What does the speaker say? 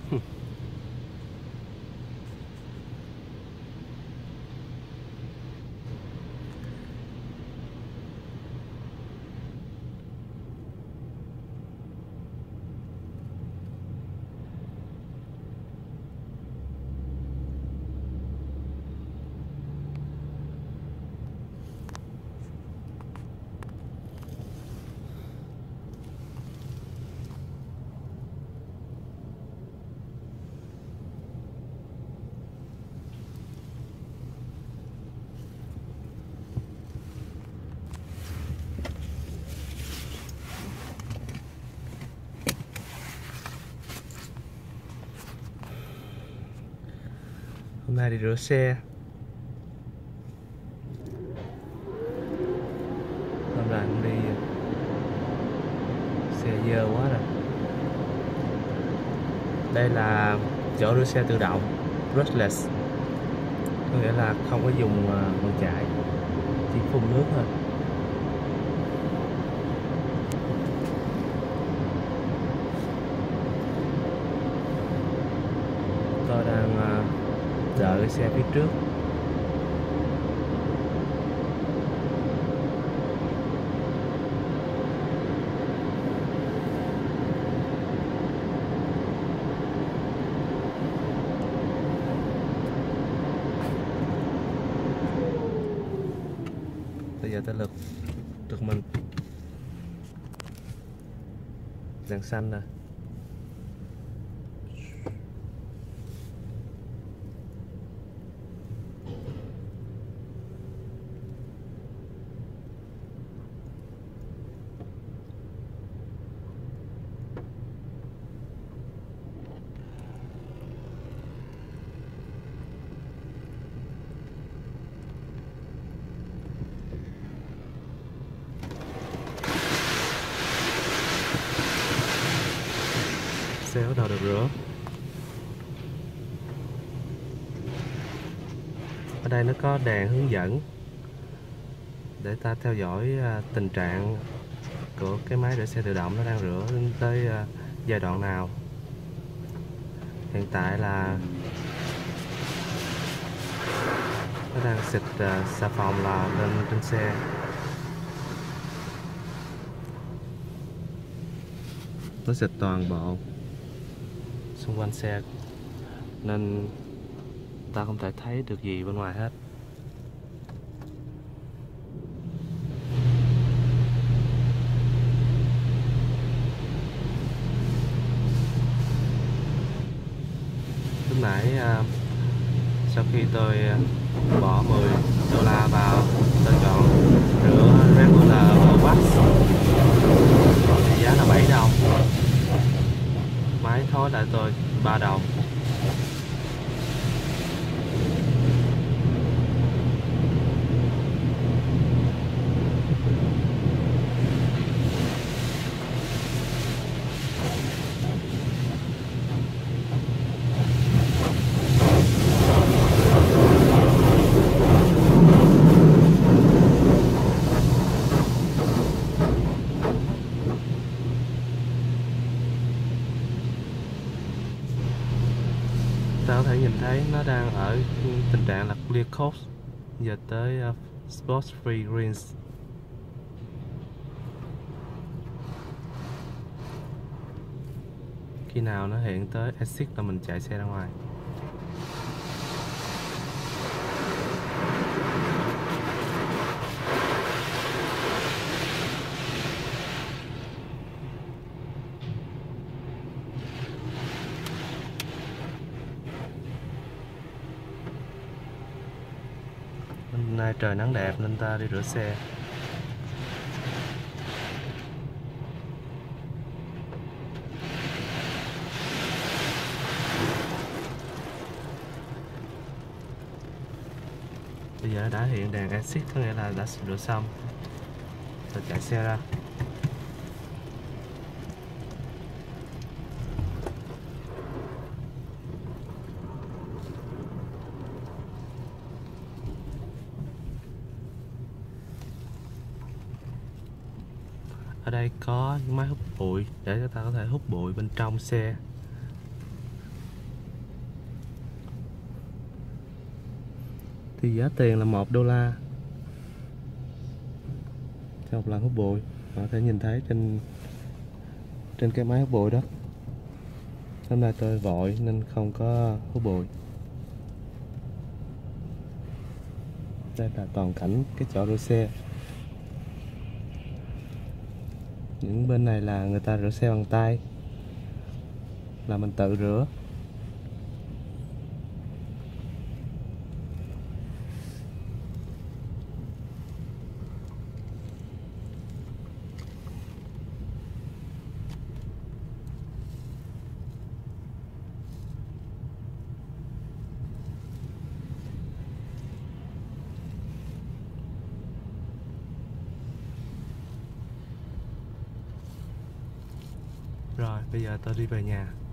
Hôm nay đi rửa xe. Hôm nay cũng đi xe dơ quá rồi. Đây là chỗ rửa xe tự động brushless, có nghĩa là không có dùng bàn chải, chỉ phun nước thôi. Tôi đang đợi cái xe phía trước. Bây giờ tới lượt mình. Đèn xanh nè. Xe bắt đầu được rửa. Ở đây nó có đèn hướng dẫn để ta theo dõi tình trạng của cái máy rửa xe tự động nó đang rửa đến tới giai đoạn nào. Hiện tại là nó đang xịt xà phòng là lên trên xe. Nó xịt toàn bộ xung quanh xe nên ta không thể thấy được gì bên ngoài hết. Lúc nãy sau khi tôi bỏ $10 vào, tôi chọn rửa regular wax thì giá là $7. Máy thối lại tôi $3. Ta có thể nhìn thấy nó đang ở tình trạng là clear coat. Giờ tới spot free greens. Khi nào nó hiện tới exit là mình chạy xe ra ngoài. Hôm nay trời nắng đẹp nên ta đi rửa xe. Bây giờ đã hiện đèn exit, có nghĩa là đã rửa xong. Rồi chạy xe ra. Ở đây có những máy hút bụi để cho ta có thể hút bụi bên trong xe. thì giá tiền là $1 cho một lần hút bụi. Bạn có thể nhìn thấy trên cái máy hút bụi đó. Hôm nay tôi vội nên không có hút bụi. Đây là toàn cảnh cái chỗ rửa xe. Những bên này là người ta rửa xe bằng tay, là mình tự rửa. Rồi bây giờ tôi đi về nhà.